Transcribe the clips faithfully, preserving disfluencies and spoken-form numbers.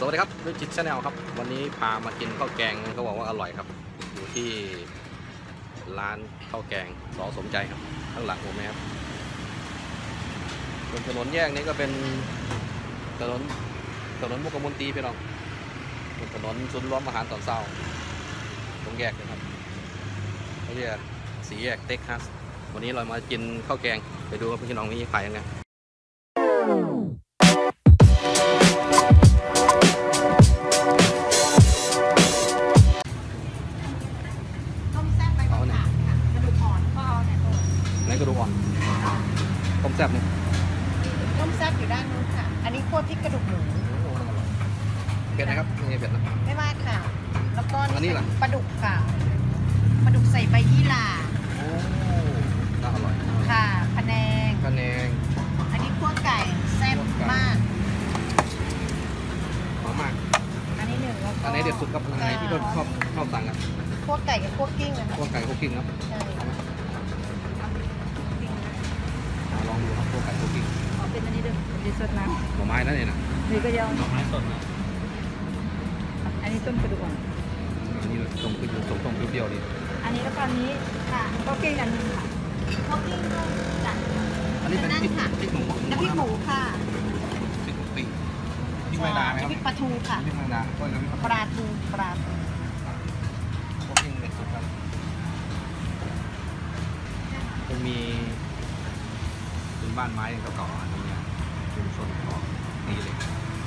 วัสดีครับวิจิตรชาแนลครับวันนี้พามากินข้าวแกงเขาบอกว่าอร่อยครับอยู่ที่ร้านข้าวแกงสอสมใจครับข้างหลังผมนะครับบนถนนแยกนี้ก็เป็นถนนถนนมุกมนตรีพี่น้องบนถนนศูนย์รวมอาหารตอนเช้าตรงแยกนะครับเขาเรียกสีแยกเท็กซัสวันนี้เรามากินข้าวแกงไปดูว่าพี่น้องมีขายยังไงกระดูกอ่อนต้มแซ่บนี่ต้มแซ่บอยู่ด้านนู้นค่ะอันนี้คั่วพริกกระดูกหมูเผ็ดนะครับนี่เผ็ดนะไม่มากค่ะแล้วก็อันนี้ล่ะปลาดุกค่ะปลาดุกใส่ใบยี่หร่าโอ้น่าอร่อยค่ะพะแนงพะแนงอันนี้คั่วไก่แซ่บมากหอมมากอันนี้หนึ่งแล้วก็อันไหนเด็ดสุดครับอันไหนที่ชอบชอบสั่งกันคั่วไก่กับคั่วกิ้งนะคั่วไก่คั่วกิ้งครับลองดูครับตัวไก่ตัวกิ้งเอาเป็นอันนี้เด้อดีสดน้ำหน่อไม้นั่นเองนะนี่ก็ยังหน่อไม้สดอันนี้ต้มกระดูกอ่อนอันนี้ต้มกระดูกต้มเปรี้ยวๆดีอันนี้แล้วก็อันนี้ค่ะก็กิ้งอันนึงค่ะก็กิ้งด้วยจัดอันนี้เป็นพริกพริกหมูน้ำพริกหมูค่ะพริกปีพริกแมงดาไหมครับพริกปลาทูค่ะพริกแมงดาก็ยังปลาทูปลาทูก็กิ้งเด็ดสุดครับจะมีเป็นบ้านไม้เก่าๆอันนี้ชุมชนของนี่เลย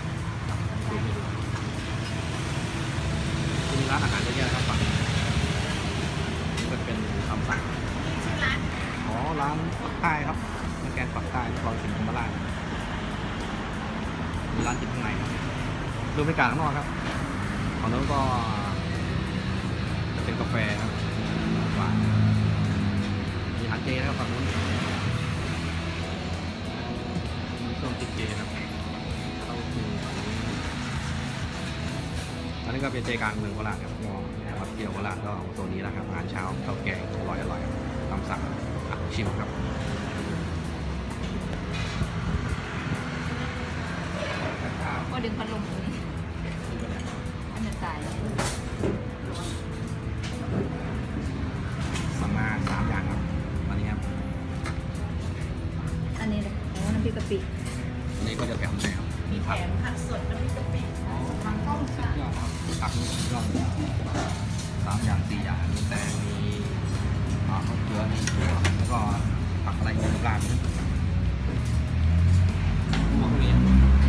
มีร้านอาหารเยอะแยะครับฝั่งนี้ก็เป็นคำสั่งอ๋อร้านปักใต้ครับเป็นแกงปักใต้นครศรีธรรมราชมีร้านกินข้างในครับดูบรรยากาศข้างนอกครับของนั้นก็จะเป็นกาแฟครับหวานมีอาหารเจนะครับฝั่งนู้นส้มติดเจครับเข้าถึงอันนี้ก็เป็นใจกลางเมืองโคราชครับก็วัดเที่ยวโคราชก็โซนนี้นะครับอาหารเช้าข้าวแกงอร่อยอร่อยตามสั่งชิมครับก็ดึงพัดลมตรงนี้อันนี้ใส่สั่งมาสามอย่างครับอันนี้ครับอันนี้เลยโอ้น้ำพริกกะปิอันนี้ก็จะแถมแถมมีแถมผักสดน้ำพริกกะปิผักต้มค่ะผักยอดสามอย่างสี่อย่างมีแตงมีข้าวเกลือมีถั่วแล้วก็ผักอะไรเงี้ยปลาเนี่ยหมดเลย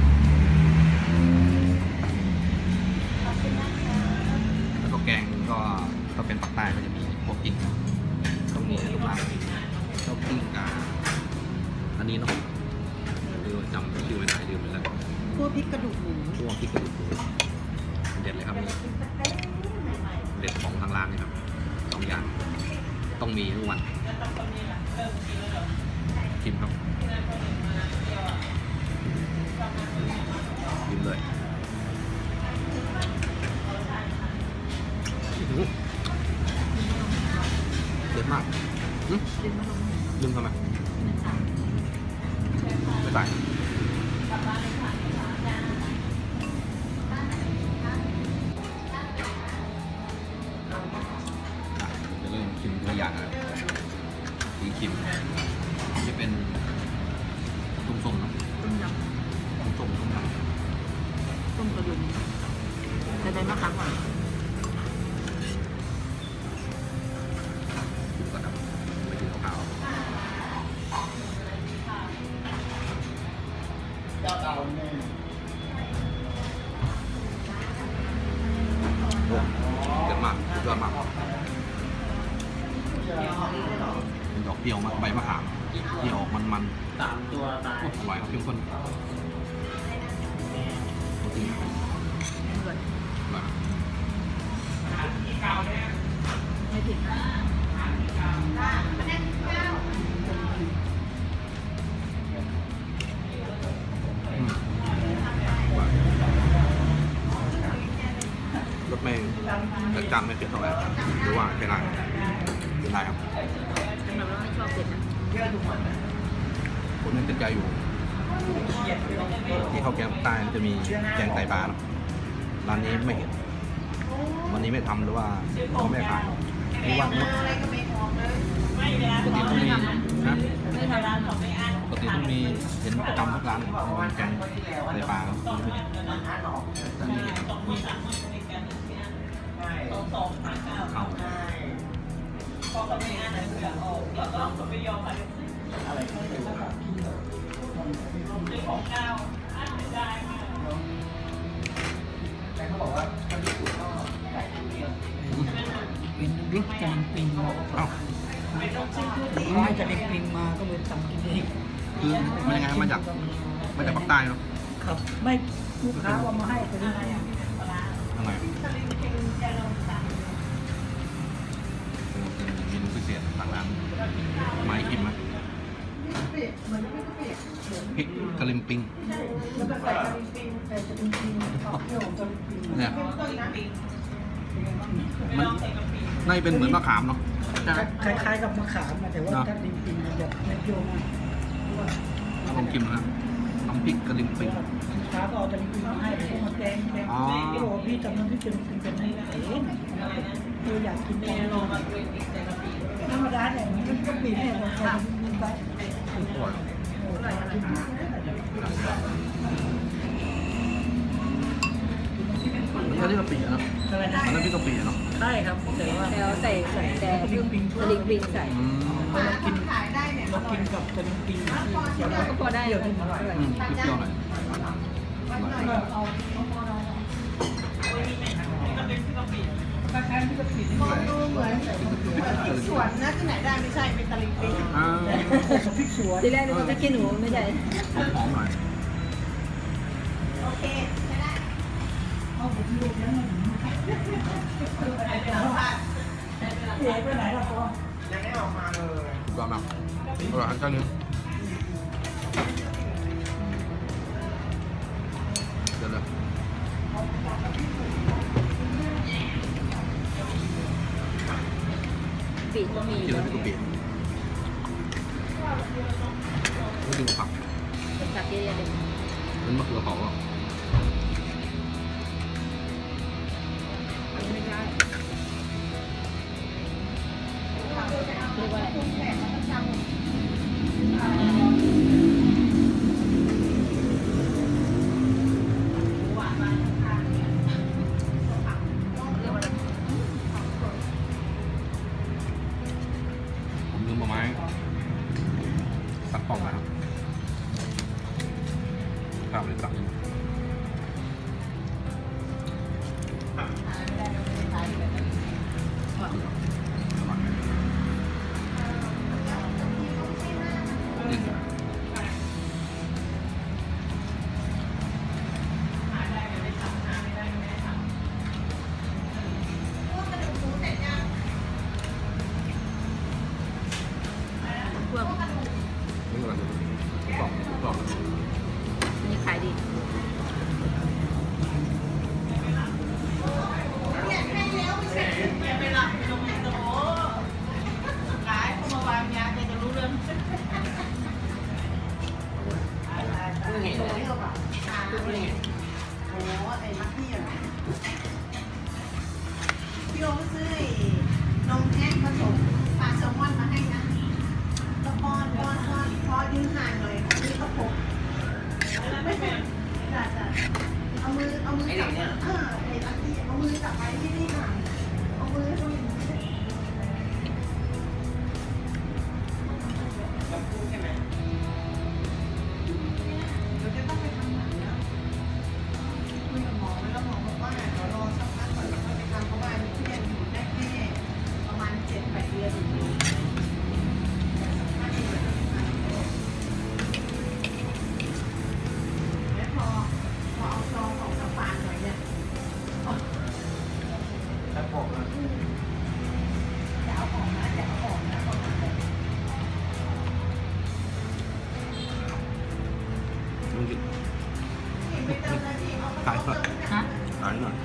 แล้วก็แกงก็ก็เป็นปักใต้ก็จะมีพวกกิ้งต้องมีลูกหลานชอบกิ้งกาอันนี้เนาะคือจำชื่อไม่ได้ลืมไปแล้วคั่วพริกกระดูกหมูคั่วพริกกระดูกหมูเด็ดเลยครับนี่เด็ดของทางร้านนี่ครับสองอย่างต้องมีทุกวันชิมครับชิมเลยเด็ดมากลืมทำไมไม่ใส่จะเริ่มชิมตัวอย่างแล้วดีชิมจะเป็นต้มส้มนะต้มยำต้มส้มต้มยำต้มกระดูกจะได้มะขามหวานชิมก่อนครับไปกินข้าวเจ้าเต่าเนี่ยโอ้เด็ดมากสุดยอดมากเป็นดอกเปรี้ยวมากใบมะขามเปรี้ยวมันๆสามตัวตายอร่อยครับเข้มข้นโปรตีนไม่ผิดนะรสไม่จัดจ้านไม่เผ็ดเท่าไหร่หรือว่าใช่ได้ใช่ได้ครับสำหรับเราไม่ชอบเผ็ดนะผมยังติดใจอยู่ที่ข้าวแกงใต้จะมีแกงไตปลาร้านนี้ไม่เห็นวันนี้ไม่ทำหรือว่าเขาไม่ขายหรือว่าปกติต้องมีนะไม่ทำร้านของไม่อั้นปกติต้องมีเห็นประจำทุกร้านมีแกงใส่ปลาแต่นี่มีข้าวเป็นริกจานปิงอ้าวไม่จะเด็กปิงมาก็เลยทำกินเองคือมันยังไงมาจากมาจากภาคใต้เนาะครับไม่ลูกค้าเอามาให้แต่ยังไงยังไงเมนูพิเศษทางร้านไม้คิมอะพริกกะลิมปิงเนี่ยมันน่าจะเป็นเหมือนมะขามเนาะใช่ไหมคล้ายๆกับมะขามนะแต่ว่าถ้าดินปิงมันแบบไม่เปรี้ยวมากลองชิมนะครับน้ำพริกกะลิมปิงลูกค้าก็เอาแต่ดินปิงมาให้ผมมาแกงแกงอ๋อพี่บอกว่าพี่ทำน้ำพริกกะลิมปิงเป็นให้เองเราอยากกินแกงธรรมดาเนี่ยมันก็ปีเนี่ยเราทำมันไปอร่อยโอ้ยกินมากมันก็ที่กะปิอะเนาะอะไรนะมันน้ำพริกกะปิอะเนาะใช่ครับแต่ว่าแล้วใส่แต่สลิงปิงใส่อืมเรากินเรากินกับกะลิมปิงเดี๋ยวเราก็พอได้เดี๋ยวที่อร่อยอืมเปรี้ยวๆหน่อยมองดูเหมือนสวนนะที่ไหนได้ไม่ใช่เป็นตะลิงปิงอ่าพริกสวนทีแรกนึกว่าจะกินหนูไม่ใช่หอมๆหน่อยโอเคใช้ได้เอาผมลูกนั้นเอ๋ไปไหนล่ะพ่อยังไม่ออกมาเลยก่อนนะอร่อยอันเจ้านึงเดี๋ยวเลยปีก็มีกินแล้วพี่กะปิไม่กินผักจับเยอะๆเลยเป็นมะเขือเผาอ่ะไม่ได้เรียกว่าอะไรเรียกว่าอะไรผมลืมมาไม้สักกล่องนะครับข้าวเลยสักพวกนี่อะไรกรอบกรอบนี้ขายดีเนี่ยให้แล้วไม่ใช่แกไปหลับลงในโต๊ะขายเขามาวางยาแกจะรู้เรื่องไม่เห็นเลยโอ้ไอ้มักพี่อ่ะพี่โอ้ซื้อนมแห้งผสมปลาแซลมอนมาให้นะก็ป้อนป้อนป้อนพอยืนห่างหน่อยนี่ก็พกไม่เป็นจ้ะจ้ะเอามือเอามือจับอ่าไอ้ลักกี้เอามือจับไปที่นี่ค่ะเอามือให้เขาอย่างนี้เดี๋ยวจะต้องไปทำหมันนะคุยกับหมอแล้วหมอบอกว่าเดี๋ยวรอสักพักก่อนแล้วค่อยไปทำเพราะว่าที่เนี่ยอยู่ได้แค่ประมาณเจ็ดแปดเดือนอย่างนี้แล้วพอพอเอาซองของกระปานหน่อยเนี่ยจะเอาของนะจะเอาของนะของนะมึงกินขายหน่อยฮะขายหน่อย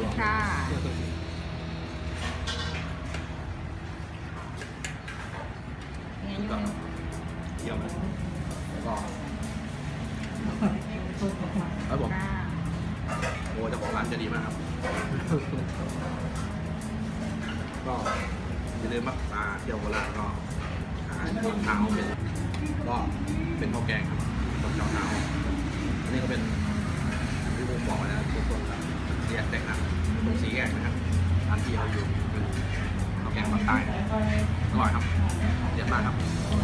หรอค่ะ งั้นก็เยี่ยมเลยแล้วก็ครับผมค่ะโอ้เจ้าของร้านใจะดีมากครับ ก็อย่าลืมมามาเที่ยวโคราชก็อาหารตอนเช้าเป็นก็เป็นข้าวแกงครับตอนเช้าเช้าอันนี้ก็เป็นที่ผมบอกไว้นะทุกคนครับแยกแตกนะตรงสีแยกนะครับร้านที่เราอยู่เป็นข้าวแกงภาคใต้อร่อยครับเด็ดมากครับ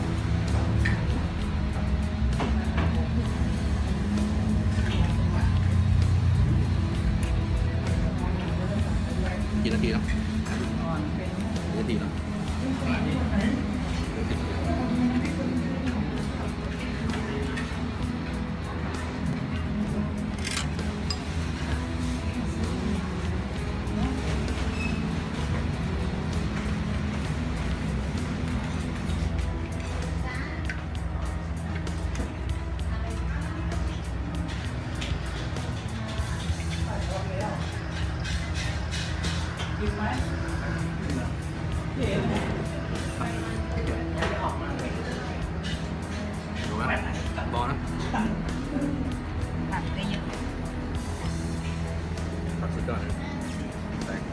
กี่นาทีแล้วกี่นาทีแล้วกินไหมเห็นดูไหมบอลนะตัดได้เยอะตัดสุดยอดเลยแตก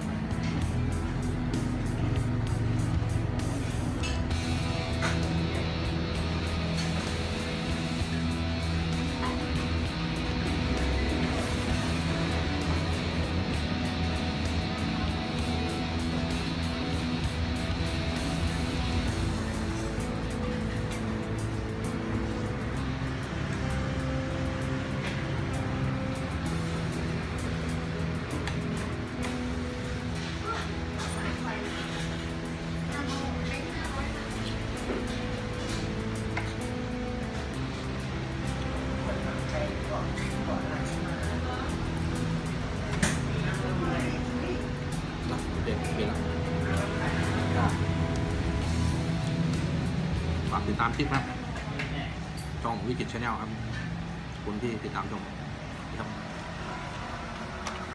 เด็กเด็กฝากติดตามคลิปนะช่องวิกิตชาแนลครับคุณที่ติดตามชมครับ